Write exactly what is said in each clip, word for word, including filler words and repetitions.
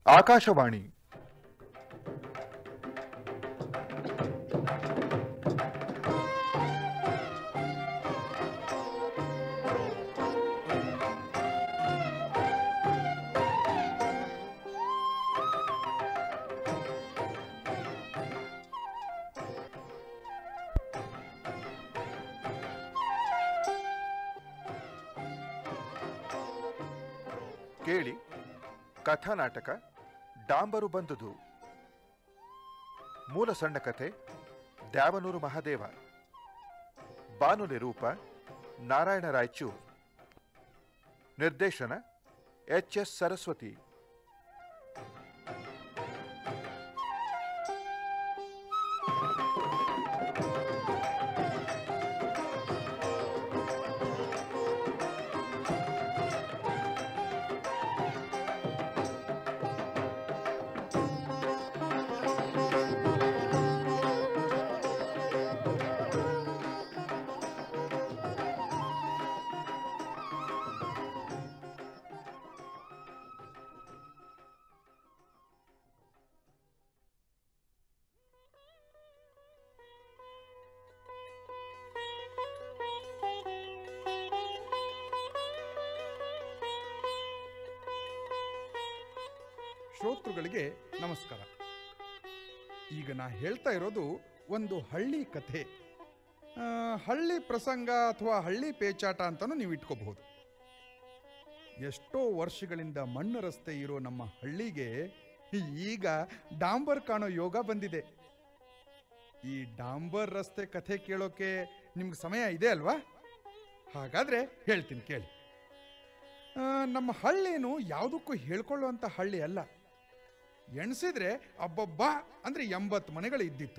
ಆಕಾಶವಾಣಿ ಕೇಳಿ ಕಥಾನಾಟಕ ಡಾಂಬರು ಬಂದುದು. ಮೂಲ ಸಣ್ಣ ಕಥೆ ದ್ಯಾವನೂರು ಮಹಾದೇವ. ಬಾನುಲಿ ರೂಪ ನಾರಾಯಣ ರಾಯಚೂರ್. ನಿರ್ದೇಶನ ಎಚ್ ಎಸ್ ಸರಸ್ವತಿ. ಶ್ರೋತೃಗಳಿಗೆ ನಮಸ್ಕಾರ. ಈಗ ನಾ ಹೇಳ್ತಾ ಇರೋದು ಒಂದು ಹಳ್ಳಿ ಕಥೆ, ಹಳ್ಳಿ ಪ್ರಸಂಗ ಅಥವಾ ಹಳ್ಳಿ ಪೇಚಾಟ ಅಂತಲೂ ನೀವು ಇಟ್ಕೋಬಹುದು. ಎಷ್ಟೋ ವರ್ಷಗಳಿಂದ ಮಣ್ಣು ರಸ್ತೆ ಇರೋ ನಮ್ಮ ಹಳ್ಳಿಗೆ ಈಗ ಡಾಂಬರ್ ಕಾಣೋ ಯೋಗ ಬಂದಿದೆ. ಈ ಡಾಂಬರ್ ರಸ್ತೆ ಕಥೆ ಕೇಳೋಕೆ ನಿಮ್ಗೆ ಸಮಯ ಇದೆ ಅಲ್ವಾ? ಹಾಗಾದ್ರೆ ಹೇಳ್ತೀನಿ ಕೇಳಿ. ನಮ್ಮ ಹಳ್ಳಿನೂ ಯಾವುದಕ್ಕೂ ಹೇಳ್ಕೊಳ್ಳುವಂಥ ಹಳ್ಳಿ ಅಲ್ಲ. ಎಣಿಸಿದ್ರೆ ಅಬ್ಬಬ್ಬ ಅಂದ್ರೆ ಎಂಬತ್ತು ಮನೆಗಳು ಇದ್ದಿತ್ತು.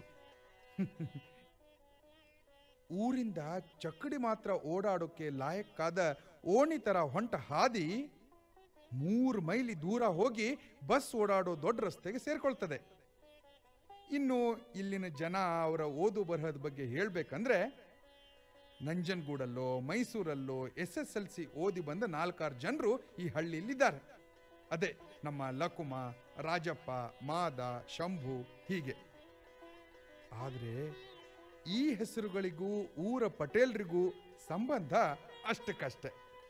ಊರಿಂದ ಚಕ್ಕಡಿ ಮಾತ್ರ ಓಡಾಡೋಕೆ ಲಾಯಕ್ಕಾದ ಓಣಿ ತರ ಹೊಂಟ ಹಾದಿ ಮೂರು ಮೈಲಿ ದೂರ ಹೋಗಿ ಬಸ್ ಓಡಾಡೋ ದೊಡ್ಡ ರಸ್ತೆಗೆ ಸೇರ್ಕೊಳ್ತದೆ. ಇನ್ನು ಇಲ್ಲಿನ ಜನ ಅವರ ಓದು ಬರಹದ ಬಗ್ಗೆ ಹೇಳ್ಬೇಕಂದ್ರೆ ನಂಜನಗೂಡಲ್ಲೋ ಮೈಸೂರಲ್ಲೋ ಎಸ್ ಎಸ್ ಎಲ್ ಸಿ ಓದಿ ಬಂದ ನಾಲ್ಕಾರು ಜನರು ಈ ಹಳ್ಳಿಯಲ್ಲಿದ್ದಾರೆ. ಅದೇ ನಮ್ಮ ಲಕುಮ, ರಾಜಪ್ಪ, ಮಾದ, ಶಂಭು ಹೀಗೆ. ಆದರೆ ಈ ಹೆಸರುಗಳಿಗೂ ಊರ ಪಟೇಲ್ರಿಗೂ ಸಂಬಂಧ ಅಷ್ಟಕ್ಕಷ್ಟೆ.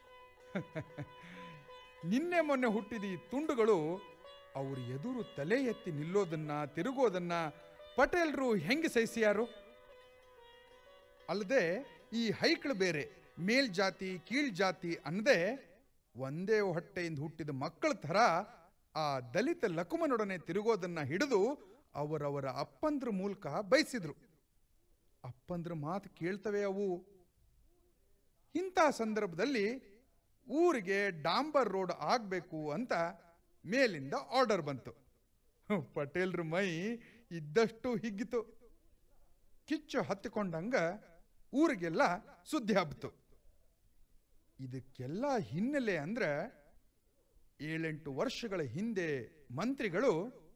ನಿನ್ನೆ ಮೊನ್ನೆ ಹುಟ್ಟಿದ ಈ ತುಂಡುಗಳು ಅವ್ರ ಎದುರು ತಲೆ ಎತ್ತಿ ನಿಲ್ಲೋದನ್ನ ತಿರುಗೋದನ್ನ ಪಟೇಲ್ರು ಹೆಂಗೆ ಸಹಿಸಿಯಾರು? ಅಲ್ಲದೆ ಈ ಹೈಕಳು ಬೇರೆ ಮೇಲ್ಜಾತಿ ಕೀಳ್ ಜಾತಿ ಅನ್ನದೇ ಒಂದೇ ಹೊಟ್ಟೆಯಿಂದ ಹುಟ್ಟಿದ ಮಕ್ಕಳ ಥರ ಆ ದಲಿತ ಲಕುಮನೊಡನೆ ತಿರುಗೋದನ್ನ ಹಿಡಿದು ಅವರವರ ಅಪ್ಪಂದ್ರ ಮೂಲಕ ಬಯಸಿದ್ರು. ಅಪ್ಪಂದ್ರ ಮಾತು ಕೇಳ್ತವೆ ಅವು. ಇಂಥ ಸಂದರ್ಭದಲ್ಲಿ ಊರಿಗೆ ಡಾಂಬರ್ ರೋಡ್ ಆಗ್ಬೇಕು ಅಂತ ಮೇಲಿಂದ ಆರ್ಡರ್ ಬಂತು. ಪಟೇಲ್ರ ಮೈ ಇದ್ದಷ್ಟು ಹಿಗ್ಗಿತು. ಕಿಚ್ಚು ಹತ್ತಿಕೊಂಡಂಗ ಊರಿಗೆಲ್ಲ ಸುದ್ದಿ ಹಬ್ಬಿತು. ಇದಕ್ಕೆಲ್ಲ ಹಿನ್ನೆಲೆ ಅಂದ್ರೆ ಏಳೆಂಟು ವರ್ಷಗಳ ಹಿಂದೆ ಮಂತ್ರಿಗಳು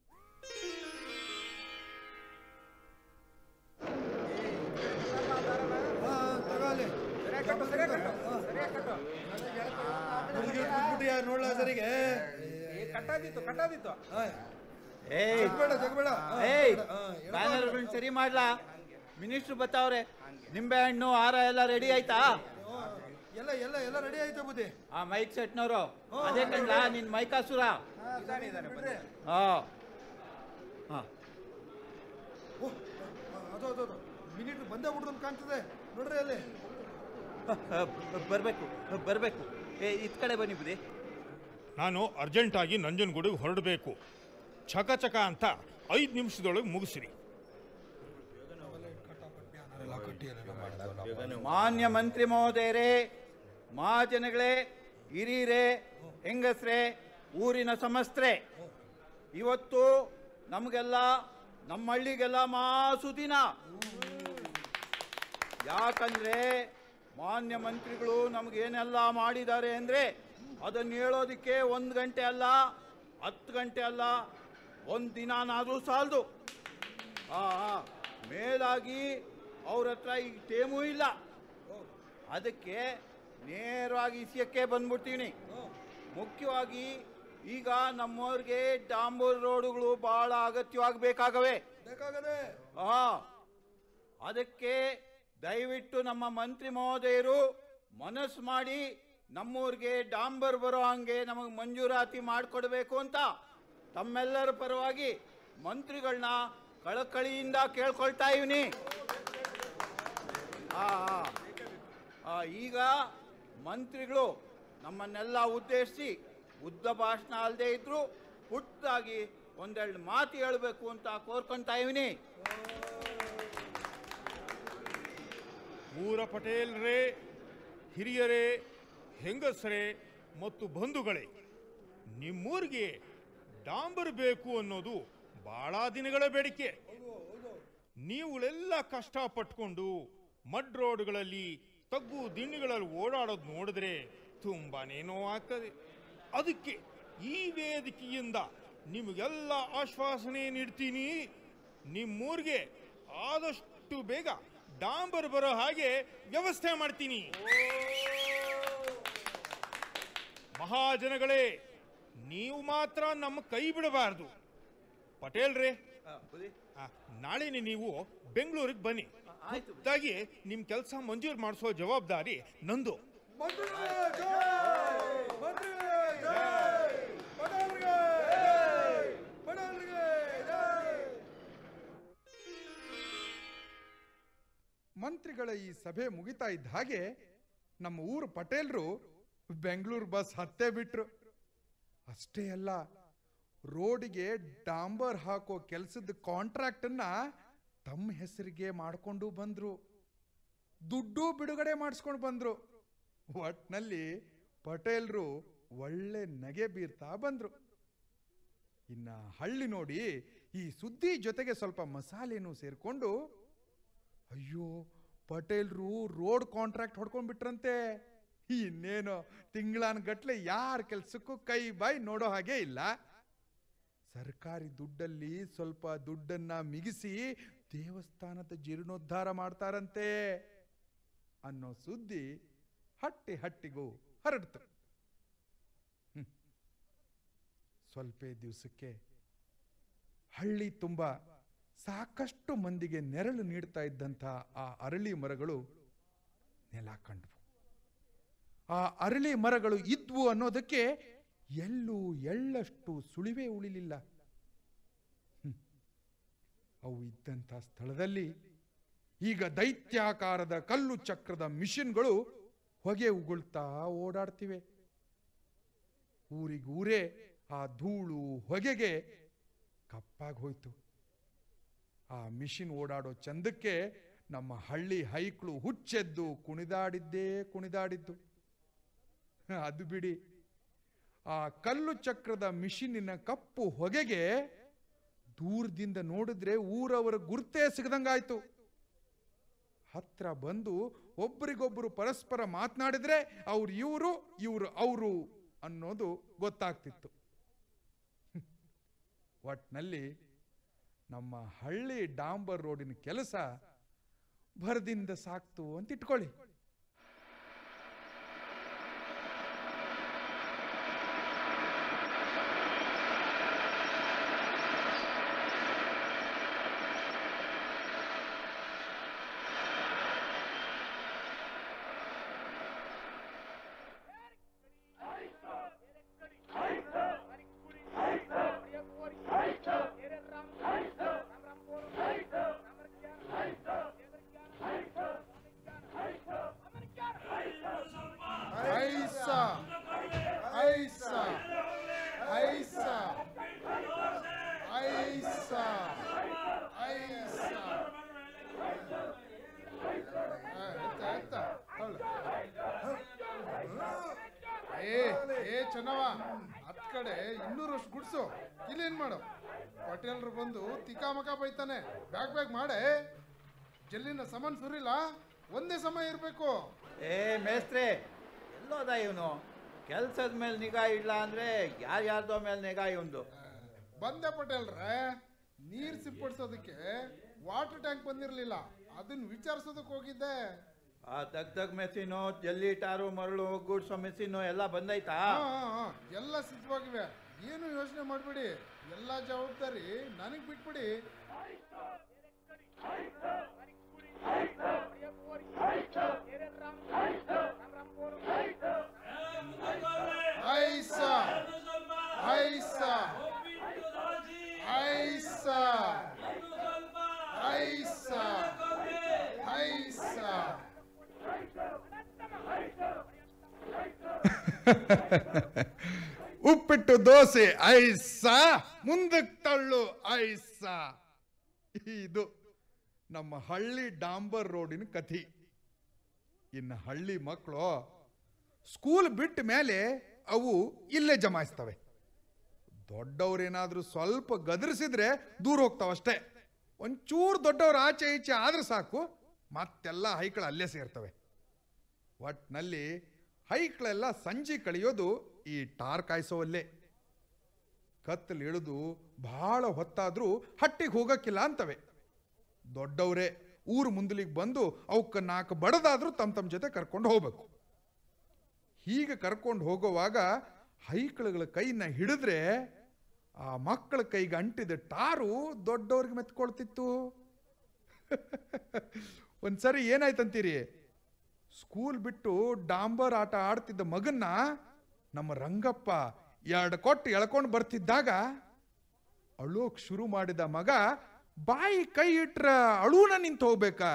ಸರಿ ಮಾಡ್ಲಾ? ಮಿನಿಸ್ಟ್ರು ಬತ್ತಾವ್ರೆ. ನಿಂಬೆ ಹಣ್ಣು ಹಾರ ಎಲ್ಲ ರೆಡಿ ಆಯ್ತಾ? ಎಲ್ಲ ಎಲ್ಲ ಎಲ್ಲ ರೆಡಿ ಆಯ್ತಾ ಬುದ್ಧಿ? ಆ ಮೈಕ್ ಸೆಟ್ನವರು ಅದೇ ಕಣ್ಲ ನಿನ್ ಮೈಕಾಸುರ. ಹಾ ಹಾ ಅದು ಅದು ಮಿನಿಟ್ ಬಂದೇ ಬಿಡ್ದಂತ ಕಾಣ್ತದೆ ನೋಡ್ರಿ. ಅಲ್ಲಿ ಬರ್ಬೇಕು ಬರ್ಬೇಕು. ಏ ಇತ್ ಕಡೆ ಬನ್ನಿ ಬುದ್ಧಿ. ನಾನು ಅರ್ಜೆಂಟಾಗಿ ನಂಜನಗೂಡಿಗೆ ಹೊರಡಬೇಕು. ಚಕ ಚಕ ಅಂತ ಐದು ನಿಮಿಷದೊಳಗೆ ಮುಗಿಸಿರಿ. ಮಾನ್ಯ ಮಂತ್ರಿ ಮಹೋದಯರೇ, ಮಹಾಜನಗಳೇ, ಹಿರಿಯರೇ, ಹೆಂಗಸ್ರೇ, ಊರಿನ ಸಮಸ್ತ್ರೆ, ಇವತ್ತು ನಮಗೆಲ್ಲ ನಮ್ಮ ಹಳ್ಳಿಗೆಲ್ಲ ಮಾಸು ದಿನ. ಯಾಕಂದ್ರೆ ಮಾನ್ಯ ಮಂತ್ರಿಗಳು ನಮಗೇನೆಲ್ಲ ಮಾಡಿದ್ದಾರೆ ಅಂದ್ರೆ ಅದನ್ನು ಹೇಳೋದಿಕ್ಕೆ ಒಂದು ಗಂಟೆ ಅಲ್ಲ, ಹತ್ತು ಗಂಟೆ ಅಲ್ಲ, ಒಂದು ದಿನಾನಾದ್ರೂ ಸಾಲದು. ಆ ಮೇಲಾಗಿ ಅವ್ರ ಹತ್ರ ಈಗ ಟೇಮೂ ಇಲ್ಲ. ಅದಕ್ಕೆ ನೇರವಾಗಿ ವಿಷಯಕ್ಕೆ ಬಂದ್ಬಿಡ್ತೀನಿ. ಮುಖ್ಯವಾಗಿ ಈಗ ನಮ್ಮವ್ರಿಗೆ ಡಾಂಬರ್ ರೋಡುಗಳು ಬಹಳ ಅಗತ್ಯವಾಗಬೇಕಾಗವೆ. ಬೇಕಾಗದೆ ಆ ಅದಕ್ಕೆ ದಯವಿಟ್ಟು ನಮ್ಮ ಮಂತ್ರಿ ಮಹೋದಯರು ಮನಸ್ಸು ಮಾಡಿ ನಮ್ಮೂರಿಗೆ ಡಾಂಬರ್ ಬರೋ ಹಂಗೆ ನಮಗೆ ಮಂಜೂರಾತಿ ಮಾಡಿಕೊಡ್ಬೇಕು ಅಂತ ತಮ್ಮೆಲ್ಲರ ಪರವಾಗಿ ಮಂತ್ರಿಗಳನ್ನ ಕಳಕಳಿಯಿಂದ ಕೇಳ್ಕೊಳ್ತಾ ಇವ್ನಿ. ಆ ಆ, ಈಗ ಮಂತ್ರಿಗಳು ನಮ್ಮನ್ನೆಲ್ಲ ಉದ್ದೇಶಿಸಿ ಉದ್ದ ಭಾಷಣ ಅಲ್ಲದೆ ಇದ್ರು ಪುಟ್ಟದಾಗಿ ಒಂದೆರಡು ಮಾತು ಹೇಳಬೇಕು ಅಂತ ಕೋರ್ಕೊಂತಾ ಇವ್ನಿ. ಊರ ಪಟೇಲ್ರೇ, ಹಿರಿಯರೇ, ಹೆಂಗಸರೇ ಮತ್ತು ಬಂಧುಗಳೇ, ನಿಮ್ಮೂರಿಗೆ ಡಾಂಬರ್ ಬೇಕು ಅನ್ನೋದು ಬಹಳ ದಿನಗಳ ಬೇಡಿಕೆ. ನೀವುಗಳೆಲ್ಲ ಕಷ್ಟಪಟ್ಕೊಂಡು ಮಡ್ ರೋಡ್ಗಳಲ್ಲಿ ತಗ್ಗು ದಿಣ್ಣೆಗಳಲ್ಲಿ ಓಡಾಡೋದು ನೋಡಿದ್ರೆ ತುಂಬಾನೇ ನೋವಾಗ್ತದೆ. ಅದಕ್ಕೆ ಈ ವೇದಿಕೆಯಿಂದ ನಿಮಗೆಲ್ಲ ಆಶ್ವಾಸನೆ ನೀಡ್ತೀನಿ. ನಿಮ್ಮೂರಿಗೆ ಆದಷ್ಟು ಬೇಗ ಡಾಂಬರ್ ಬರೋ ಹಾಗೆ ವ್ಯವಸ್ಥೆ ಮಾಡ್ತೀನಿ. ಮಹಾಜನಗಳೇ, ನೀವು ಮಾತ್ರ ನಮ್ಮ ಕೈ ಬಿಡಬಾರ್ದು. ಪಟೇಲ್ರೇ, ಆ, ನಾಳೆನೆ ನೀವು ಬೆಂಗಳೂರಿಗೆ ಬನ್ನಿ. ಆಯ್ತು. ಖುದ್ದಾಗಿ ನಿಮ್ ಕೆಲಸ ಮಂಜೂರು ಮಾಡಿಸೋ ಜವಾಬ್ದಾರಿ ನಂದು. ಮಂತ್ರಿಗಳೇ ಜೈ! ಮಂತ್ರಿಗಳೇ ಜೈ! ಪಟೇಲ್ರಿಗೆ ಜೈ! ಪಟೇಲ್ರಿಗೆ ಜೈ! ಮಂತ್ರಿಗಳ ಈ ಸಭೆ ಮುಗಿತಾ ಇದ್ದ ಹಾಗೆ ನಮ್ಮ ಊರು ಪಟೇಲ್ರು ಬೆಂಗಳೂರು ಬಸ್ ಹತ್ತೇ ಬಿಟ್ರು. ಅಷ್ಟೇ ಅಲ್ಲ, ರೋಡಿಗೆ ಡಾಂಬರ್ ಹಾಕೋ ಕೆಲಸದ ಕಾಂಟ್ರಾಕ್ಟನ್ನ ತಮ್ಮ ಹೆಸರಿಗೆ ಮಾಡಿಕೊಂಡು ಬಂದ್ರು. ದುಡ್ಡು ಬಿಡುಗಡೆ ಮಾಡಿಸ್ಕೊಂಡು ಬಂದ್ರು. ಒಟ್ನಲ್ಲಿ ಪಟೇಲ್ರು ಒಳ್ಳೆ ನಗೆ ಬೀರ್ತಾ ಬಂದ್ರು. ಇನ್ನ ಹಳ್ಳಿ ನೋಡಿ ಈ ಸುದ್ದಿ ಜೊತೆಗೆ ಸ್ವಲ್ಪ ಮಸಾಲೆನೂ ಸೇರ್ಕೊಂಡು, ಅಯ್ಯೋ ಪಟೇಲ್ರು ರೋಡ್ ಕಾಂಟ್ರಾಕ್ಟ್ ಹೊಡ್ಕೊಂಡ್ಬಿಟ್ರಂತೆ, ಇನ್ನೇನು ತಿಂಗಳಾನ ಗಟ್ಲೆ ಯಾರ ಕೆಲ್ಸಕ್ಕೂ ಕೈ ಬಾಯಿ ನೋಡೋ ಹಾಗೆ ಇಲ್ಲ, ಸರ್ಕಾರಿ ದುಡ್ಡಲ್ಲಿ ಸ್ವಲ್ಪ ದುಡ್ಡನ್ನ ಮಿಗಿಸಿ ದೇವಸ್ಥಾನದ ಜೀರ್ಣೋದ್ಧಾರ ಮಾಡ್ತಾರಂತೆ ಅನ್ನೋ ಸುದ್ದಿ ಹಟ್ಟಿ ಹಟ್ಟಿಗೂ ಹರಡ್ತು. ಸ್ವಲ್ಪ ದಿವಸಕ್ಕೆ ಹಳ್ಳಿ ತುಂಬ ಸಾಕಷ್ಟು ಮಂದಿಗೆ ನೆರಳು ನೀಡ್ತಾ ಇದ್ದಂಥ ಆ ಅರಳಿ ಮರಗಳು ನೆಲ ಕಂಡ್ವು. ಆ ಅರಳಿ ಮರಗಳು ಇದ್ವು ಅನ್ನೋದಕ್ಕೆ ಎಲ್ಲೂ ಎಳ್ಳಷ್ಟು ಸುಳಿವೇ ಉಳಿಲಿಲ್ಲ. ಅವು ಇದ್ದಂಥ ಸ್ಥಳದಲ್ಲಿ ಈಗ ದೈತ್ಯಾಕಾರದ ಕಲ್ಲು ಚಕ್ರದ ಮಿಷಿನ್ಗಳು ಹೊಗೆ ಉಗುಳ್ತಾ ಓಡಾಡ್ತಿವೆ. ಊರಿಗೂರೇ ಆ ಧೂಳು ಹೊಗೆಗೆ ಕಪ್ಪಾಗಿ ಹೋಯ್ತು. ಆ ಮಿಷಿನ್ ಓಡಾಡೋ ಚಂದಕ್ಕೆ ನಮ್ಮ ಹಳ್ಳಿ ಹೈಕ್ಳು ಹುಚ್ಚೆದ್ದು ಕುಣಿದಾಡಿದ್ದೇ ಕುಣಿದಾಡಿದ್ದು. ಅದು ಬಿಡಿ, ಆ ಕಲ್ಲು ಚಕ್ರದ ಮಿಷಿನಿನ ಕಪ್ಪು ಹೊಗೆಗೆ ದೂರದಿಂದ ನೋಡಿದ್ರೆ ಊರವರ ಗುರ್ತೇ ಸಿಗದಂಗಾಯ್ತು. ಹತ್ರ ಬಂದು ಒಬ್ರಿಗೊಬ್ರು ಪರಸ್ಪರ ಮಾತನಾಡಿದ್ರೆ ಅವ್ರು ಇವರು ಇವರು ಅವರು ಅನ್ನೋದು ಗೊತ್ತಾಗ್ತಿತ್ತು. ಒಟ್ನಲ್ಲಿ ನಮ್ಮ ಹಳ್ಳಿ ಡಾಂಬರ್ ರೋಡಿನ ಕೆಲಸ ಭರದಿಂದ ಸಾಕ್ತು ಅಂತ ಇಟ್ಕೊಳ್ಳಿ. ಚೆನ್ನವ ಹತ್ ಕಡೆ ಇನ್ನೂರಷ್ಟು ಗುಡ್ಸು ಇಲ್ಲೇನ್ ಮಾಡು. ಪಟೇಲ್ರು ಬಂದು ತಿಕಾಮಕ ಬೈತಾನೆ. ಬ್ಯಾಗ್ ಬ್ಯಾಗ್ ಮಾಡೆ, ಜಲ್ಲಿನ ಸಮನ್ ಸುರಿಲ್ಲ, ಒಂದೇ ಸಮಯ ಇರಬೇಕು. ಏ ಮೇಸ್ತ್ರೆ, ಎಲ್ಲೋದ ಇವನು? ಕೆಲ್ಸದ ಮೇಲೆ ನಿಗಾ ಇಡ್ಲ ಅಂದ್ರೆ ಯಾರ್ಯಾರ್ದೋ ಮೇಲೆ ನಿಗಾ ಇವಂದು. ಬಂದೆ ಪಟೇಲ್ರೆ, ನೀರ್ ಸಿಂಪಡಿಸೋದಕ್ಕೆ ವಾಟರ್ ಟ್ಯಾಂಕ್ ಬಂದಿರಲಿಲ್ಲ, ಅದನ್ನ ವಿಚಾರಿಸೋದಕ್ಕೆ ಹೋಗಿದ್ದೆ. ಆ ದಗ್ ದಗ್ ಮೆಸಿನು ಜಲ್ಲಿ ಟಾರು ಮರಳು ಗೂಡ್ಸೋ ಮೆಸಿನು ಎಲ್ಲ ಬಂದೈತಾ? ಹಾ, ಹಾ, ಹಾ, ಎಲ್ಲ ಸಿದ್ಧವಾಗಿವೆ. ಏನು ಯೋಚನೆ ಮಾಡಬೇಡಿ, ಎಲ್ಲ ಜವಾಬ್ದಾರಿ ನನಗೆ ಬಿಟ್ಬಿಡಿ. ಐಸಾ ಐಸಾ ಐಸಾ ಐಸಾ ಐಸಾ. ಉಪ್ಪಿಟ್ಟು ದೋಸೆ ಐಸಾ, ಮುಂದಕ್ಕೆ ತಳ್ಳು ಐಸಾ. ಇದು ನಮ್ಮ ಹಳ್ಳಿ ಡಾಂಬರ್ ರೋಡಿನ ಕಥೆ. ಇನ್ನು ಹಳ್ಳಿ ಮಕ್ಕಳು ಸ್ಕೂಲ್ ಬಿಟ್ಟ ಮೇಲೆ ಅವು ಇಲ್ಲೇ ಜಮಾಯಿಸ್ತವೆ. ದೊಡ್ಡವ್ರೇನಾದ್ರೂ ಸ್ವಲ್ಪ ಗದರಿಸಿದ್ರೆ ದೂರ ಹೋಗ್ತಾವಷ್ಟೇ. ಒಂಚೂರು ದೊಡ್ಡವ್ರು ಆಚೆ ಈಚೆ ಆದ್ರೆ ಸಾಕು, ಮತ್ತೆಲ್ಲ ಹೈಕಳ ಅಲ್ಲೇ ಸೇರ್ತವೆ. ಒಟ್ನಲ್ಲಿ ಹೈಕಳೆಲ್ಲ ಸಂಜೆ ಕಳೆಯೋದು ಈ ಟಾರ್ ಕಾಯಿಸೋವಲ್ಲೇ. ಕತ್ತಲು ಇಳಿದು ಬಹಳ ಹೊತ್ತಾದ್ರೂ ಹಟ್ಟಿಗೆ ಹೋಗಕ್ಕಿಲ್ಲ ಅಂತವೆ. ದೊಡ್ಡವರೇ ಊರು ಮುಂದಲಿಗೆ ಬಂದು ಅವಕ್ಕೆ ನಾಲ್ಕು ಬಡದಾದ್ರೂ ತಮ್ಮ ತಮ್ಮ ಜೊತೆ ಕರ್ಕೊಂಡು ಹೋಗ್ಬೇಕು. ಹೀಗೆ ಕರ್ಕೊಂಡು ಹೋಗುವಾಗ ಹೈಕಳುಗಳ ಕೈನ ಹಿಡಿದ್ರೆ ಆ ಮಕ್ಕಳ ಕೈಗೆ ಅಂಟಿದ ಟಾರು ದೊಡ್ಡವ್ರಿಗೆ ಮೆತ್ಕೊಳ್ತಿತ್ತು. ಒಂದ್ಸರಿ ಏನಾಯ್ತಂತೀರಿ, ಸ್ಕೂಲ್ ಬಿಟ್ಟು ಡಾಂಬರ್ ಆಟ ಆಡ್ತಿದ್ದ ಮಗನ್ನ ನಮ್ಮ ರಂಗಪ್ಪ ಎರಡು ಕೊಟ್ಟು ಎಳ್ಕೊಂಡು ಬರ್ತಿದ್ದಾಗ ಅಳೋಕ್ ಶುರು ಮಾಡಿದ ಮಗ ಬಾಯಿ ಕೈ ಇಟ್ರ ಅಳುನ ನಿಂತು ಹೋಗ್ಬೇಕಾ?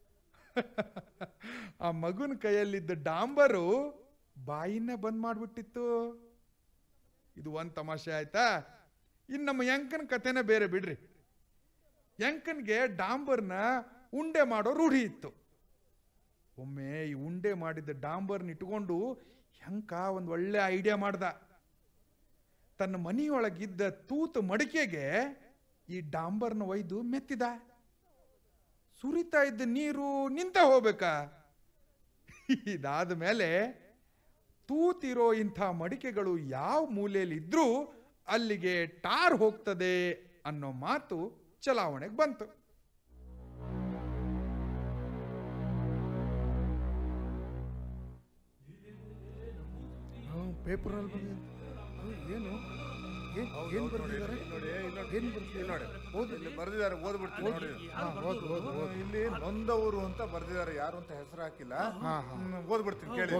ಆ ಮಗುನ ಕೈಯಲ್ಲಿದ್ದ ಡಾಂಬರು ಬಾಯಿನ ಬಂದ್ ಮಾಡ್ಬಿಟ್ಟಿತ್ತು. ಇದು ಒಂದ್ ತಮಾಷೆ ಆಯ್ತಾ? ಇನ್ನು ನಮ್ಮ ಯಂಕನ್ ಕಥೆನ ಬೇರೆ ಬಿಡ್ರಿ. ಯಂಕನ್ಗೆ ಡಾಂಬರ್ನ ಉಂಡೆ ಮಾಡೋ ರೂಢಿ ಇತ್ತು. ಒಮ್ಮೆ ಈ ಉಂಡೆ ಮಾಡಿದ ಡಾಂಬರ್ನ ಇಟ್ಕೊಂಡು ಯಂಕ ಒಂದು ಒಳ್ಳೆ ಐಡಿಯಾ ಮಾಡ್ದ. ತನ್ನ ಮನೆಯೊಳಗಿದ್ದ ತೂತು ಮಡಿಕೆಗೆ ಈ ಡಾಂಬರ್ನ ಒಯ್ದು ಮೆತ್ತಿದ. ಸುರಿತಾ ಇದ್ದ ನೀರು ನಿಂತ ಹೋಗ್ಬೇಕಾ? ಇದಾದ ಮೇಲೆ ತೂತಿರೋ ಇಂಥ ಮಡಿಕೆಗಳು ಯಾವ ಮೂಲೆಯಲ್ಲಿ ಇದ್ರೂ ಅಲ್ಲಿಗೆ ಟಾರ್ ಹೋಗ್ತದೆ ಅನ್ನೋ ಮಾತು ಚಲಾವಣೆಗೆ ಬಂತು. ಪೇಪರಲ್ಲಿ ಏನು ಏನು ಬರ್ತಿದ್ದಾರೆ? ಏನು ಬರ್ತಿದ್ದಾರೆ? ಬರ್ದಿದ್ದಾರೆ, ಓದ್ಬಿಡ್ತೀನಿ ನೋಡಿ. ಇಲ್ಲಿ ನೊಂದವರು ಅಂತ ಬರ್ದಿದ್ದಾರೆ, ಯಾರು ಅಂತ ಹೆಸರು ಹಾಕಿಲ್ಲ. ಓದ್ಬಿಡ್ತೀನಿ ಕೇಳಿ.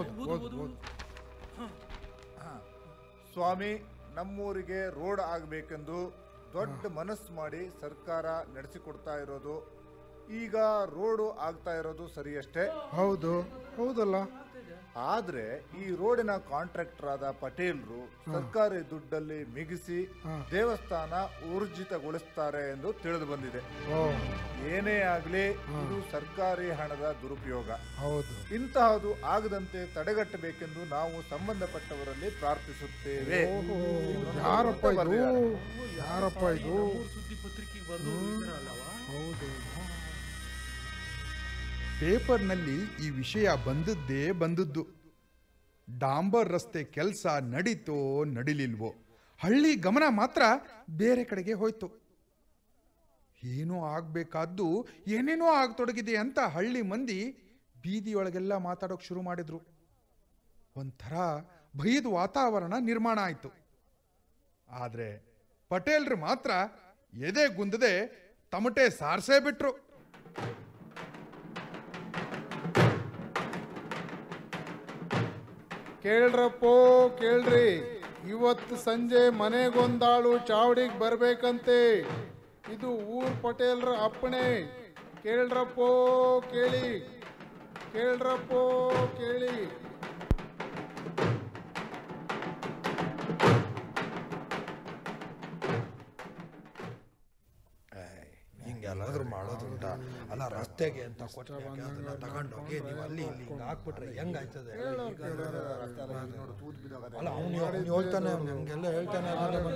ಸ್ವಾಮಿ, ನಮ್ಮೂರಿಗೆ ರೋಡ್ ಆಗಬೇಕೆಂದು ದೊಡ್ಡ ಮನಸ್ಸು ಮಾಡಿ ಸರ್ಕಾರ ನಡೆಸಿಕೊಡ್ತಾ ಇರೋದು. ಈಗ ರೋಡು ಆಗ್ತಾ ಇರೋದು ಸರಿಯಷ್ಟೇ. ಹೌದು, ಹೌದಲ್ಲ. ಆದ್ರೆ ಈ ರೋಡಿನ ಕಾಂಟ್ರಾಕ್ಟರ್ ಆದ ಪಟೇಲ್ರು ಸರ್ಕಾರಿ ದುಡ್ಡಲ್ಲಿ ಮಿಗಿಸಿ ದೇವಸ್ಥಾನ ಊರ್ಜಿತಗೊಳಿಸ್ತಾರೆ ಎಂದು ತಿಳಿದು ಬಂದಿದೆ. ಏನೇ ಆಗ್ಲಿ ಇದು ಸರ್ಕಾರಿ ಹಣದ ದುರುಪಯೋಗ. ಹೌದು, ಇಂತಹದು ಆಗದಂತೆ ತಡೆಗಟ್ಟಬೇಕೆಂದು ನಾವು ಸಂಬಂಧಪಟ್ಟವರಲ್ಲಿ ಪ್ರಾರ್ಥಿಸುತ್ತೇವೆ. ಯಾರಪ್ಪ ಇದು? ಯಾರಪ್ಪ ಇದು? ಹೌದು, ಪೇಪರ್ನಲ್ಲಿ ಈ ವಿಷಯ ಬಂದದ್ದೇ ಬಂದದ್ದು. ಡಾಂಬರ್ ರಸ್ತೆ ಕೆಲಸ ನಡೀತೋ ನಡಿಲಿಲ್ವೋ, ಹಳ್ಳಿ ಗಮನ ಮಾತ್ರ ಬೇರೆ ಕಡೆಗೆ ಹೋಯ್ತು. ಏನೋ ಆಗ್ಬೇಕಾದ್ದು ಏನೇನೋ ಆಗತೊಡಗಿದೆ ಅಂತ ಹಳ್ಳಿ ಮಂದಿ ಬೀದಿಯೊಳಗೆಲ್ಲ ಮಾತಾಡೋಕೆ ಶುರು ಮಾಡಿದ್ರು. ಒಂಥರ ಭಯದ ವಾತಾವರಣ ನಿರ್ಮಾಣ ಆಯಿತು. ಆದರೆ ಪಟೇಲ್ರು ಮಾತ್ರ ಎದೆ ಗುಂದದೆ ತಮಟೆ ಸಾರಿಸೇ ಬಿಟ್ರು. ಕೇಳ್ರಪ್ಪೋ ಕೇಳ್ರಿ, ಇವತ್ತು ಸಂಜೆ ಮನೆಗೊಂದಾಳು ಚಾವಡಿಗೆ ಬರ್ಬೇಕಂತೆ. ಇದು ಊರ್ ಪಟೇಲ್ರ ಅಪ್ಪಣೆ. ಕೇಳ್ರಪ್ಪೋ ಕೇಳಿ, ಕೇಳ್ರಪ್ಪೋ ಕೇಳಿ. ಹಿಂಗೆಲ್ಲಾದ್ರೂ ಮಾಡೋದುಂಟ ಅಲ್ಲ, ರಸ್ತೆಗೆ ಅಂತ ಕೊಟ್ಟರೆ ಅದನ್ನ ತಗೊಂಡೋಗಿ ನೀವು ಅಲ್ಲಿ ಇಲ್ಲಿ ಹಿಂಗೆ ಹಾಕ್ಬಿಟ್ರೆ ಹೆಂಗಾಯ್ತದೆ? ಅಲ್ಲ, ಅವ್ನು ಹೇಳ್ತಾನೆ, ನಮ್ಗೆಲ್ಲ ಹೇಳ್ತಾನೆ,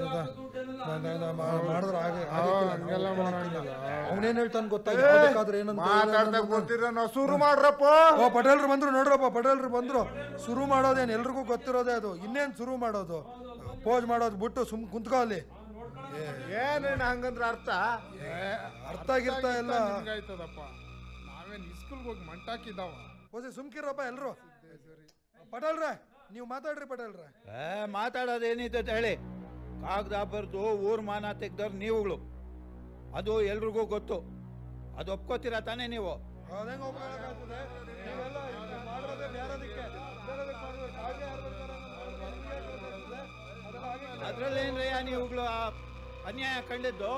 ಮಾಡಿದ್ರೆ ಹಾಗೆ ಅವನೇನ್ ಹೇಳ್ತಾನೆ ಗೊತ್ತಾಗ್ಬೇಕಾದ್ರೆ ಏನಂತ ಶುರು ಮಾಡ್ರಪ್ಪ. ಓ, ಪಟೇಲ್ರು ಬಂದ್ರು ನೋಡ್ರಪ್ಪ, ಪಟೇಲ್ರು ಬಂದ್ರು. ಶುರು ಮಾಡೋದೇನು ಎಲ್ರಿಗೂ ಗೊತ್ತಿರೋದೇ ಅದು. ಇನ್ನೇನು ಶುರು ಮಾಡೋದು? ಪೋಜ್ ಮಾಡೋದು ಬಿಟ್ಟು ಸುಮ್ ಕುಂತ್ಕೋ ಅಲ್ಲಿ. ಏನೇನು ಹಂಗಂದ್ರೆ ಅರ್ಥ ಅರ್ಥ ಆಗಿರ್ತಾ ಇಲ್ಲ. ಆಯ್ತದಪ್ಪ, ನಾವೇನ್ ಸ್ಕೂಲ್ಗೆ ಹೋಗಿ ಮಂಟಾಕಿದ್ದಾವ? ಓಸಿ ಸುಮ್ಕಿರಪ್ಪ ಎಲ್ರು. ಪಟೇಲ್ರೆ ನೀವು ಮಾತಾಡ್ರಿ ಪಟೇಲ್ರೆ. ಏ ಮಾತಾಡೋದೇನಿದೆ ಹೇಳಿ. ಕಾಗದ ಬರ್ದು ಊರ್ ಮಾನ ತೆಗ್ದವ್ರು ನೀವುಗಳು, ಅದು ಎಲ್ರಿಗೂ ಗೊತ್ತು. ಅದು ಒಪ್ಕೋತೀರಾ ತಾನೇ ನೀವು? ಅದಂಗ ಒಪ್ಕೊಳ್ಳೋಕ್ಕಾಗ್ತದೆ? ನೀವೆಲ್ಲ ಇದು ಮಾಡೋದೇ ಬೇರೆದಕ್ಕೆ. ಬೇರೆದಕ್ಕೆ ಮಾಡಿದ್ರೆ ಕಾಗೆ ಯಾರು ಬರ್ತಾರೆ ಅನ್ನೋದು ನಮ್ಗೆ ಯಾಕೆ ಗೊತ್ತಾಗ್ತದೆ? ಅದೆಲ್ಲ ಹಾಗೆ ಅದ್ರಲ್ಲೇನ್ರಯ್ಯ ನೀವುಗಳು ಆ ಅನ್ಯಾಯ ಕಂಡಿದ್ದು?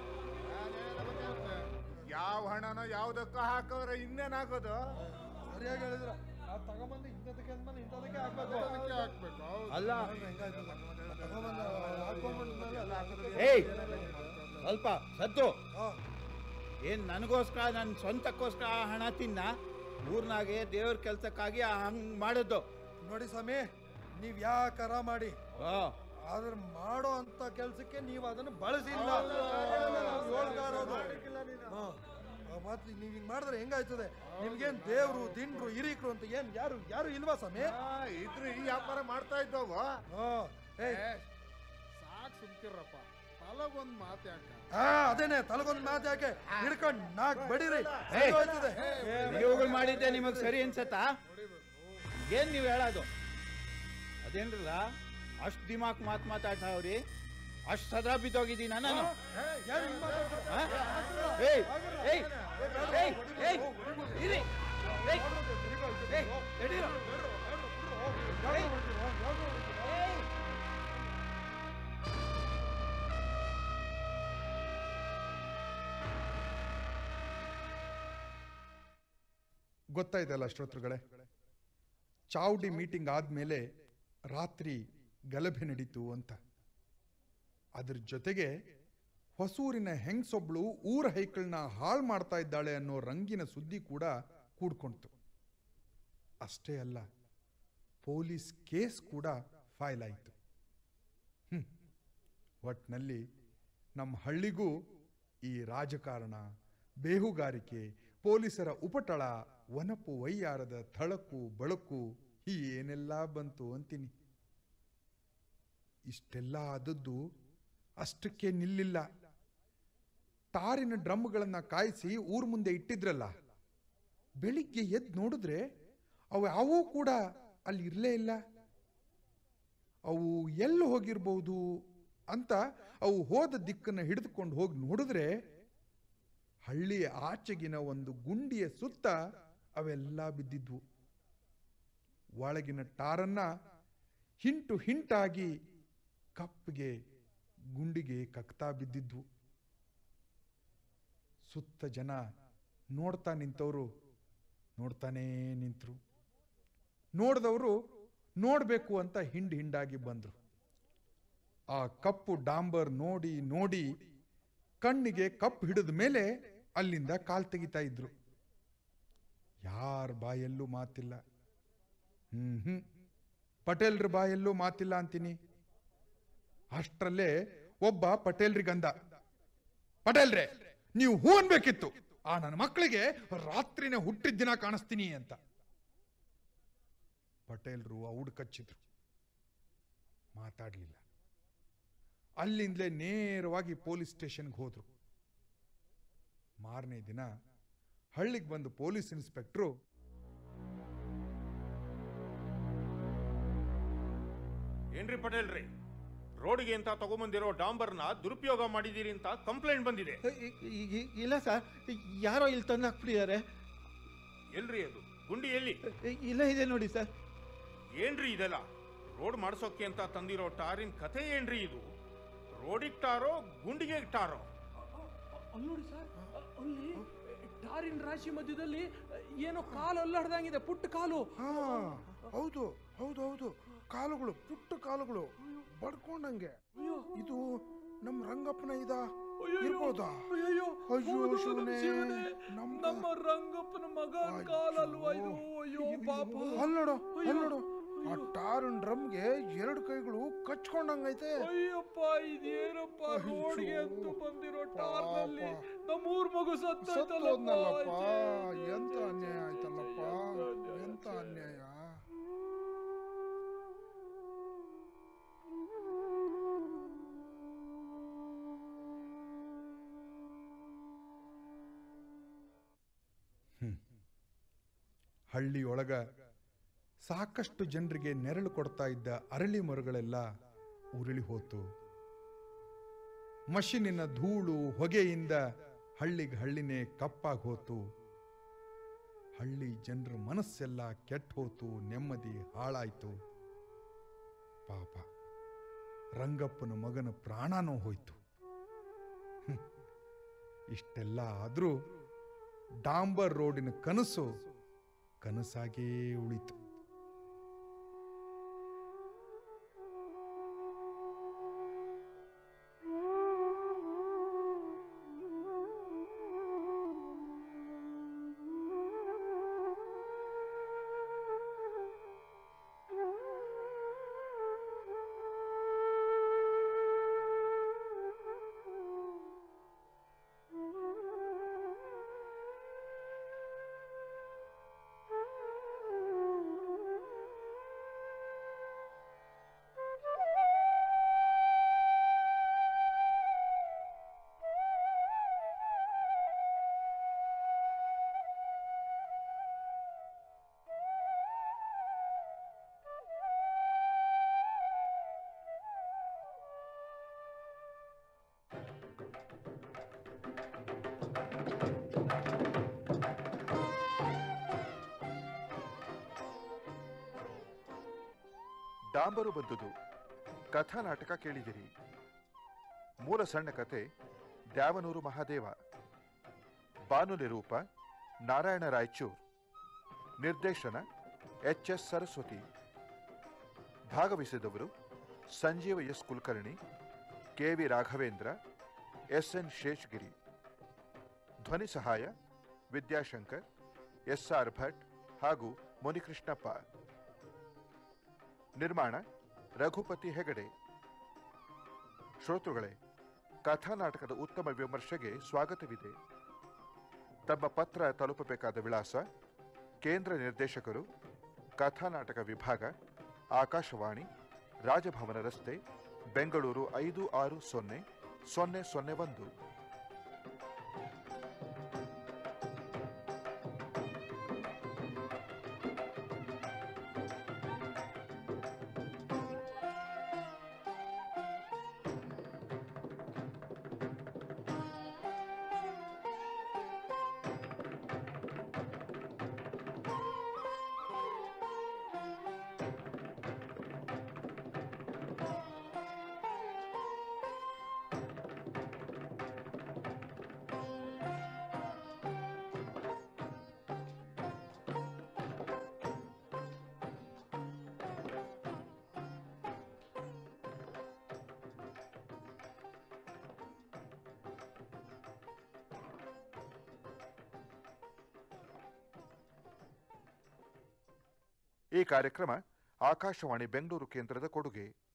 ಯಾವ ಹಣನೋ ಯಾವ್ದಕ್ಕ ಹಾಕೋದ್ರೆ ಇನ್ನೇನ್ ಹಾಕೋದು? ಸರಿಯಾಗಿ ಹೇಳಿದ್ರ. ನಾವು ತಗೊಂಬಂದು ಇಂಥದಕ್ಕೆ ಅಂದ್ಮೇಲೆ ಇಂಥದಕ್ಕೆ ಹಾಕ್ಬೇಕು. ಅದಕ್ಕೆ ಹಾಕ್ಬೇಕು. ಹೌದು. ಅಲ್ಲ ಹೆಂಗಾಯ್ತದೆ ತಗೊಂಬಂದು ಹಾಕೊಂಡ್ಬಿಟ್ಮೇಲೆ ಎಲ್ಲ ಹಾಕಬೇಕು. ಏಯ್ ಸ್ವಲ್ಪ ಸದ್ದು. ಹಾ ಏನ್ ನನಗೋಸ್ಕರ ನನ್ನ ಸ್ವಂತಕ್ಕೋಸ್ಕರ ಆ ಹಣ ತಿನ್ನ ಊರ್ನಾಗೆ ದೇವ್ರ ಕೆಲ್ಸಕ್ಕಾಗಿ ಹಂಗ್ ಮಾಡೋದು? ನೋಡಿ ಸ್ವಾಮಿ, ನೀವ್ ಯಾಕಾರ ಮಾಡಿ, ಹಾ ಆದ್ರೆ ಮಾಡೋ ಅಂತ ಕೆಲ್ಸಕ್ಕೆ ನೀವು ಅದನ್ನು ಬಳಸಿಲ್ಲ. ಮತ್ತೆ ನೀವ್ ಹಿಂಗ್ ಮಾಡಿದ್ರೆ ಹೆಂಗಾಯ್ತದೆ? ನಿಮ್ಗೇನ್ ದೇವ್ರು ದಿಂಡ್ರು ಹಿರೀಕ್ರು ಅಂತ ಏನ್ ಯಾರು ಯಾರು ಇಲ್ವಾ ಸ್ವಾಮಿ? ಇದ್ರು ಈ ವ್ಯಾಪಾರ ಮಾಡ್ತಾ ಇದ್ದೋಗ. ಹಾ ಏಯ್ ಸಾಕ್ ಸುಮ್ಕಿರಪ್ಪ. ತಲಗೊಂದ್ ಮಾತು ಯಾಕ? ಹಾ ಅದೇನೆ, ತಲಗೊಂದ್ ಮಾತು ಯಾಕೆ ಹಿಡ್ಕೊಂಡ್ ನಾಕ್ ಬಡಿರಿ. ಆಯ್ತದೆ ನೀವುಗಳು ಮಾಡಿದ್ದೆ ನಿಮಗ್ ಸರಿ ಅನ್ಸತ್ತಾ? ಏನ್ ನೀವ್ ಹೇಳೋದು? ಅದೇನ್ರಲ್ಲ ಅಷ್ಟ್ ದಿಮಾಕ್ ಮಾತ್ ಮಾತಾಡ್ತಾವ್ರಿ, ಅಷ್ಟ್ ಸದಾ ಬಿದ್ದೋಗಿದ್ದೀನ ನಾನು. ಯಾರು ಹಿಂಗ್ ಮಾತಾಡ್ತಾರೆ? ಆ? ಏಯ್ ಏಯ್ ಏಯ್ ಏಯ್ ಇರಿ. ಏಯ್ ಏಯ್ ನಡೀರೋ. ಏಯ್ ಏಯ್ ಗೊತ್ತಾಯ್ತಲ್ಲ ಶ್ರೋತೃಗಳೇ, ಚಾವುಡಿ ಮೀಟಿಂಗ್ ಆದ್ಮೇಲೆ ರಾತ್ರಿ ಗಲಭೆ ನಡೀತು ಅಂತ. ಅದ್ರ ಜೊತೆಗೆ ಹೊಸೂರಿನ ಹೆಂಗ್ಸೊಬ್ಳು ಊರ ಹೈಕಳನ್ನ ಹಾಳು ಮಾಡ್ತಾ ಇದ್ದಾಳೆ ಅನ್ನೋ ರಂಗಿನ ಸುದ್ದಿ ಕೂಡ ಕೂಡ್ಕೊಂತು. ಅಷ್ಟೇ ಅಲ್ಲ, ಪೊಲೀಸ್ ಕೇಸ್ ಕೂಡ ಫೈಲ್ ಆಯಿತು. ಹ್ಮ್ ಒಟ್ನಲ್ಲಿ ನಮ್ಮ ಹಳ್ಳಿಗೂ ಈ ರಾಜಕಾರಣ, ಬೇಹುಗಾರಿಕೆ, ಪೊಲೀಸರ ಉಪಟಳ, ವನಪು ವೈಯಾರದ ಥಳಕು ಬಳಕು ಏನೆಲ್ಲ ಬಂತು ಅಂತೀನಿ. ಇಷ್ಟೆಲ್ಲ ಆದದ್ದು ಅಷ್ಟಕ್ಕೆ ನಿಲ್ಲಿಲ್ಲ. ಟಾರಿನ ಡ್ರಮ್ಗಳನ್ನ ಕಾಯಿಸಿ ಊರ್ ಮುಂದೆ ಇಟ್ಟಿದ್ರಲ್ಲ, ಬೆಳಿಗ್ಗೆ ಎದ್ದು ನೋಡಿದ್ರೆ ಅವು ಯಾವೂ ಕೂಡ ಅಲ್ಲಿ ಇರಲೇ ಇಲ್ಲ. ಅವು ಎಲ್ಲಿ ಹೋಗಿರ್ಬೋದು ಅಂತ ಅವು ಹೋದ ದಿಕ್ಕನ್ನು ಹಿಡಿದುಕೊಂಡು ಹೋಗಿ ನೋಡಿದ್ರೆ ಹಳ್ಳಿಯ ಆಚೆಗಿನ ಒಂದು ಗುಂಡಿಯ ಸುತ್ತ ಅವೆಲ್ಲ ಬಿದ್ದಿದ್ವು. ಒಳಗಿನ ಟಾರನ್ನ ಹಿಂಟು ಹಿಂಟಾಗಿ ಕಪ್ಪಿಗೆ ಗುಂಡಿಗೆ ಕಕ್ತಾ ಬಿದ್ದಿದ್ವು. ಸುತ್ತ ಜನ ನೋಡ್ತಾ ನಿಂತವರು ನೋಡ್ತಾನೇ ನಿಂತರು. ನೋಡಿದವರು ನೋಡ್ಬೇಕು ಅಂತ ಹಿಂಡ್ ಹಿಂಡಾಗಿ ಬಂದ್ರು. ಆ ಕಪ್ಪು ಡಾಂಬರ್ ನೋಡಿ ನೋಡಿ ಕಣ್ಣಿಗೆ ಕಪ್ಪು ಹಿಡಿದ ಮೇಲೆ ಅಲ್ಲಿಂದ ಕಾಲ್ ತೆಗಿತಾ ಇದ್ರು. ಯಾರ ಬಾಯಲ್ಲೂ ಮಾತಿಲ್ಲ. ಹ್ಮ್ ಹ್ಮ್ ಪಟೇಲ್ರ ಬಾಯಲ್ಲೂ ಮಾತಿಲ್ಲ ಅಂತೀನಿ. ಅಷ್ಟರಲ್ಲೇ ಒಬ್ಬ ಪಟೇಲ್ರಿಗಂದ, ಪಟೇಲ್ರೆ ನೀವು ಹೂ ಅನ್ಬೇಕಿತ್ತು, ಆ ನನ್ನ ಮಕ್ಕಳಿಗೆ ರಾತ್ರಿನೇ ಹುಟ್ಟಿದ ದಿನ ಕಾಣಿಸ್ತೀನಿ ಅಂತ. ಪಟೇಲ್ರು ಔಡ್ ಕಚ್ಚಿದ್ರು, ಮಾತಾಡ್ಲಿಲ್ಲ. ಅಲ್ಲಿಂದಲೇ ನೇರವಾಗಿ ಪೊಲೀಸ್ ಸ್ಟೇಷನ್ಗೆ ಹೋದ್ರು. ಮಾರನೇ ದಿನ ಹಳ್ಳಿಗೆ ಬಂದು ಪೊಲೀಸ್ ಇನ್ಸ್ಪೆಕ್ಟ್ರು, ಏನ್ರಿ ಪಟೇಲ್ರಿ, ರೋಡ್ಗೆ ಅಂತ ತಗೊಂಬಂದಿರೋ ಡಾಂಬರ್ನ ದುರುಪಯೋಗ ಮಾಡಿದೀರಿ ಅಂತ ಕಂಪ್ಲೇಂಟ್ ಬಂದಿದೆ. ಇಲ್ಲ ಸರ್, ಯಾರೋ ಇಲ್ಲಿ ತಂದು ಹಾಕ್ಬಿಟ್ಟಿದ್ದಾರೆ. ಎಲ್ರಿ ಅದು ಗುಂಡಿ ಎಲ್ಲಿ? ಇಲ್ಲ ಇದೆ ನೋಡಿ ಸರ್. ಏನ್ರಿ ಇದೆಲ್ಲ? ರೋಡ್ ಮಾಡ್ಸೋಕೆ ಅಂತ ತಂದಿರೋ ಟಾರಿನ ಕಥೆ ಏನ್ರಿ ಇದು? ರೋಡಿಗೆ ಟಾರೋ ಗುಂಡಿಗೆ ಟಾರೋ? ಅಲ್ಲಿ ನೋಡಿ ಸರ್, ಅಲ್ಲಿ ಟಾರಿನ ರಾಶಿ ಮಧ್ಯದಲ್ಲಿ ಏನೋ ಕಾಲು ಅಲ್ಲಾಡ್ದಂಗಿದೆ, ಪುಟ್ಟ ಕಾಲು. ಹಾ ಹೌದು ಹೌದು ಹೌದು, ಕಾಲುಗಳು, ಪುಟ್ಟ ಕಾಲುಗಳು ಬಡ್ಕೊಂಡಂಗೆ. ಇದು ನಮ್ ರಂಗಪ್ಪನ ಇದ ಇರ್ಬೋದಾ? ಅಯ್ಯೋ ಅಯ್ಯೋ ಶಿವನೇ, ನಮ್ಮ ರಂಗಪ್ಪನ ಮಗನ ಕಾಲಲ್ವಾ ಇದು? ಅಯ್ಯೋ ಪಾಪ. ಅಲ್ಲೋಡು ಅಲ್ಲೋಡು, ಆ ಟಾರನ್ ಡ್ರಮ್ಗೆ ಎರಡು ಕೈಗಳು ಕಚ್ಕೊಂಡಂಗೈತೆ. ಅಯ್ಯಪ್ಪ, ಇದೇನಪ್ಪ ರೋಡ್ಗೆ ಅಂತ ಬಂದಿರೋ ಟಾರ್ನಲ್ಲಿ ನಮ್ಮೂರ್ ಮಗು ಸತ್ತೋದ್ನಲ್ಲಪ್ಪ. ಎಂತ ಅನ್ಯಾಯ ಆಯ್ತಲ್ಲಪ್ಪ, ಎಂತ ಅನ್ಯಾಯ. ಹಳ್ಳಿಯೊಳಗ ಸಾಕಷ್ಟು ಜನರಿಗೆ ನೆರಳು ಕೊಡ್ತಾ ಇದ್ದ ಅರಳಿ ಮರಗಳೆಲ್ಲ ಉರುಳಿ ಹೋತು. ಮಷಿನಿನ ಧೂಳು ಹೊಗೆಯಿಂದ ಹಳ್ಳಿಗೆ ಹಳ್ಳಿನೇ ಕಪ್ಪಾಗಿ ಹೋತು. ಹಳ್ಳಿ ಜನರ ಮನಸ್ಸೆಲ್ಲ ಕೆಟ್ಟ ಹೋತು, ನೆಮ್ಮದಿ ಹಾಳಾಯ್ತು. ಪಾಪ ರಂಗಪ್ಪನ ಮಗನ ಪ್ರಾಣನೂ ಹೋಯ್ತು. ಹ್ಮ್. ಇಷ್ಟೆಲ್ಲ ಆದರೂ ಡಾಂಬರ್ ರೋಡಿನ ಕನಸು ಕನಸಾಗೇ ಉಳಿತು. ಡಾಂಬರು ಬಂದುದು ಕಥಾ ನಾಟಕ ಕೇಳಿದಿರಿ. ಮೂಲ ಸಣ್ಣ ಕತೆ ದ್ಯಾವನೂರು ಮಹಾದೇವ. ಬಾನುಲಿ ರೂಪ ನಾರಾಯಣ ರಾಯಚೂರ್. ನಿರ್ದೇಶನ ಎಚ್ ಎಸ್ ಸರಸ್ವತಿ. ಭಾಗವಹಿಸಿದವರು Sanjeeva S Kulkarni, K V Raghavendra, S N Seshagiri. ಧ್ವನಿ ಸಹಾಯ ವಿದ್ಯಾಶಂಕರ್, ಎಸ್ ಆರ್ ಭಟ್ ಹಾಗೂ ಮುನಿಕೃಷ್ಣಪ್ಪ. ನಿರ್ಮಾಣ ರಘುಪತಿ ಹೆಗಡೆ. ಶ್ರೋತೃಗಳೇ, ಕಥಾನಾಟಕದ ಉತ್ತಮ ವಿಮರ್ಶೆಗೆ ಸ್ವಾಗತವಿದೆ. ತಮ್ಮ ಪತ್ರ ತಲುಪಬೇಕಾದ ವಿಳಾಸ: ಕೇಂದ್ರ ನಿರ್ದೇಶಕರು, ಕಥಾನಾಟಕ ವಿಭಾಗ, ಆಕಾಶವಾಣಿ, ರಾಜಭವನ ರಸ್ತೆ, ಬೆಂಗಳೂರು ಐದು ಆರು ಸೊನ್ನೆ ಸೊನ್ನೆ ಸೊನ್ನೆ ಒಂದು. ಈ ಕಾರ್ಯಕ್ರಮ ಆಕಾಶವಾಣಿ ಬೆಂಗಳೂರು ಕೇಂದ್ರದ ಕೊಡುಗೆ.